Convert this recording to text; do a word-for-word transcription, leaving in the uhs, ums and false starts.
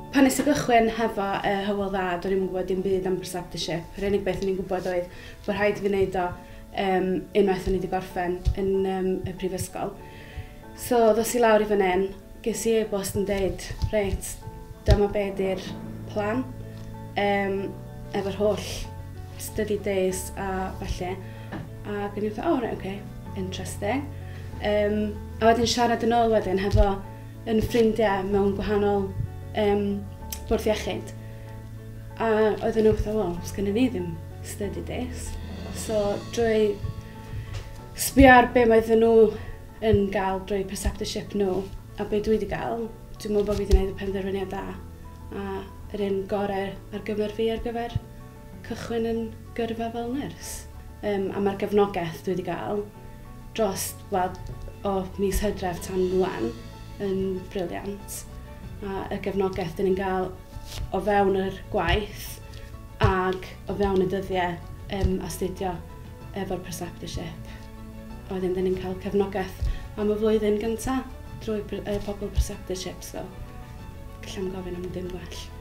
pan nes i gychwyn hefo uh, Hywel Dda, do'n i'n gwybod dim byd am preceptorship. Yr unig beth o'n i'n gwybod oedd bod rhaid i fi wneud o um, unwaith o'n i wedi gorffen yn um, y prifysgol. So, ddos i lawr i fan hyn, ges i e-bost yn dweud, reit, dyma be di'r plan, um, efo'r holl study days a falle. A gen i'n dweud, oh, right, okay, interesting. Um, a wedyn siarad yn ôl wedyn hefo yn ffrindiau mewn gwahanol um, bwrdd iechyd. A oedden nhw fatha, wel, sgynny ni ddim study days. So, drwy sbio ar be oedden nhw yn gael drwy preceptorship nhw, a be dwi wedi gael, dwi'n meddwl bod fi wedi gwneud y penderfyniad da. A yr un gorau ar gyfer fi ar gyfer cychwyn yn gyrfa fel nyrs. Um, a mae'r gefnogaeth dwi wedi gael dros, wel, o mis Hydref tan rwan yn briliant. A y gefnogaeth dyn ni'n gael o fewn yr gwaith ag o fewn y dyddiau um, astudio efo'r preceptorship. A wedyn dyn ni'n cael cefnogaeth am y flwyddyn gyntaf drwy uh, pobl preceptorship, so gallai'm gofyn am dim gwell.